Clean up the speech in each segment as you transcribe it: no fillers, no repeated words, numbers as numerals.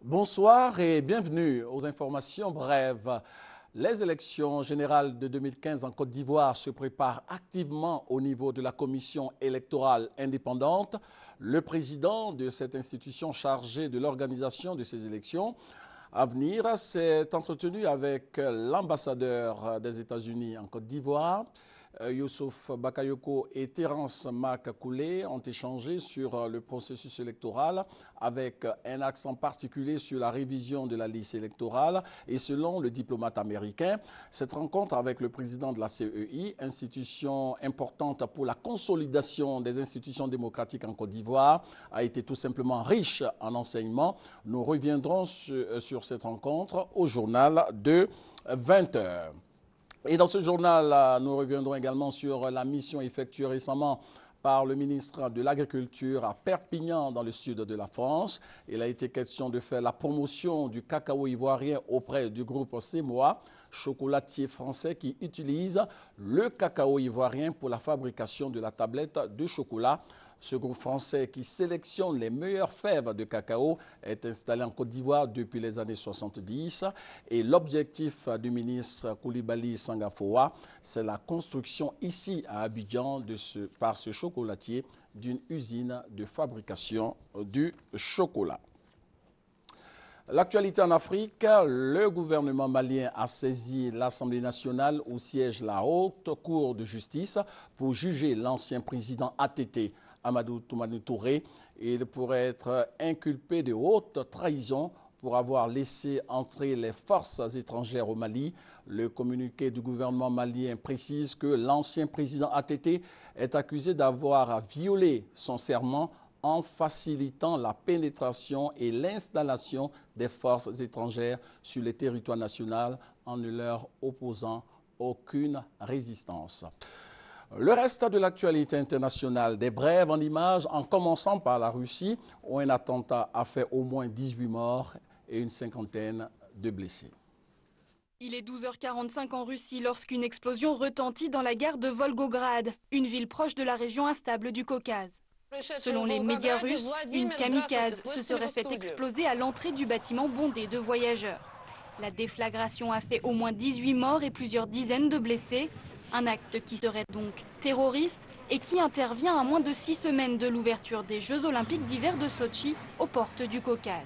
Bonsoir et bienvenue aux informations brèves. Les élections générales de 2015 en Côte d'Ivoire se préparent activement au niveau de la commission électorale indépendante. Le président de cette institution chargée de l'organisation de ces élections à venir s'est entretenu avec l'ambassadeur des États-Unis en Côte d'Ivoire. Youssouf Bakayoko et Terence Makakoulé ont échangé sur le processus électoral avec un accent particulier sur la révision de la liste électorale. Et selon le diplomate américain, cette rencontre avec le président de la CEI, institution importante pour la consolidation des institutions démocratiques en Côte d'Ivoire, a été tout simplement riche en enseignements. Nous reviendrons sur cette rencontre au journal de 20h. Et dans ce journal, nous reviendrons également sur la mission effectuée récemment par le ministre de l'Agriculture à Perpignan, dans le sud de la France. Il a été question de faire la promotion du cacao ivoirien auprès du groupe Semois, chocolatier français qui utilise le cacao ivoirien pour la fabrication de la tablette de chocolat. Ce groupe français qui sélectionne les meilleures fèves de cacao est installé en Côte d'Ivoire depuis les années 70. Et l'objectif du ministre Koulibaly Sangafoa, c'est la construction ici à Abidjan par ce chocolatier d'une usine de fabrication du chocolat. L'actualité en Afrique, le gouvernement malien a saisi l'Assemblée nationale où siège la haute cour de justice pour juger l'ancien président ATT, Amadou Toumani Touré. Il pourrait être inculpé de haute trahison pour avoir laissé entrer les forces étrangères au Mali. Le communiqué du gouvernement malien précise que l'ancien président ATT est accusé d'avoir violé son serment en facilitant la pénétration et l'installation des forces étrangères sur le territoire national en ne leur opposant aucune résistance. Le reste de l'actualité internationale, des brèves en images, en commençant par la Russie, où un attentat a fait au moins 18 morts et une cinquantaine de blessés. Il est 12h45 en Russie lorsqu'une explosion retentit dans la gare de Volgograd, une ville proche de la région instable du Caucase. Selon les médias russes, une kamikaze se serait fait exploser à l'entrée du bâtiment bondé de voyageurs. La déflagration a fait au moins 18 morts et plusieurs dizaines de blessés. Un acte qui serait donc terroriste et qui intervient à moins de 6 semaines de l'ouverture des Jeux olympiques d'hiver de Sotchi aux portes du Caucase.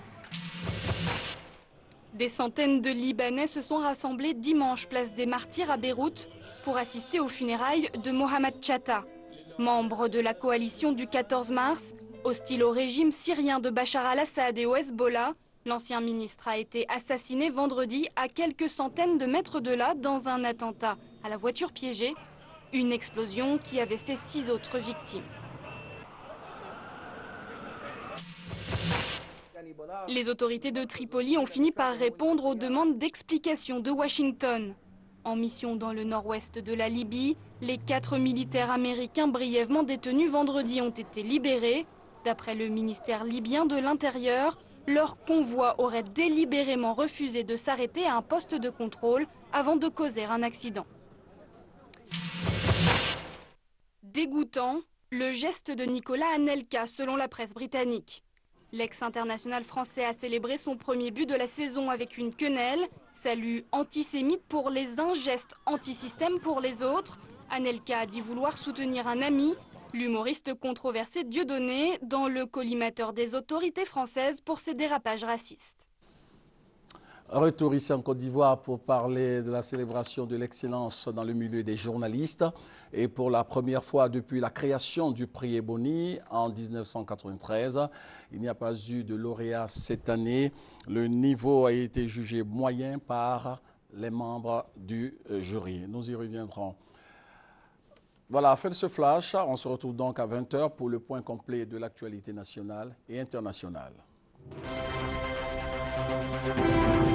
Des centaines de Libanais se sont rassemblés dimanche place des Martyrs à Beyrouth pour assister aux funérailles de Mohamed Chatta. Membre de la coalition du 14 mars, hostile au régime syrien de Bachar al-Assad et au Hezbollah, l'ancien ministre a été assassiné vendredi à quelques centaines de mètres de là dans un attentat à la voiture piégée, une explosion qui avait fait 6 autres victimes. Les autorités de Tripoli ont fini par répondre aux demandes d'explication de Washington. En mission dans le nord-ouest de la Libye, les 4 militaires américains brièvement détenus vendredi ont été libérés. D'après le ministère libyen de l'Intérieur, leur convoi aurait délibérément refusé de s'arrêter à un poste de contrôle avant de causer un accident. Dégoûtant, le geste de Nicolas Anelka selon la presse britannique. L'ex-international français a célébré son premier but de la saison avec une quenelle. Salut antisémite pour les uns, geste anti-système pour les autres. Anelka a dit vouloir soutenir un ami, l'humoriste controversé Dieudonné, dans le collimateur des autorités françaises pour ses dérapages racistes. Retour ici en Côte d'Ivoire pour parler de la célébration de l'excellence dans le milieu des journalistes. Et pour la première fois depuis la création du prix Ebony en 1993, il n'y a pas eu de lauréat cette année. Le niveau a été jugé moyen par les membres du jury. Nous y reviendrons. Voilà, fin de ce flash. On se retrouve donc à 20h pour le point complet de l'actualité nationale et internationale.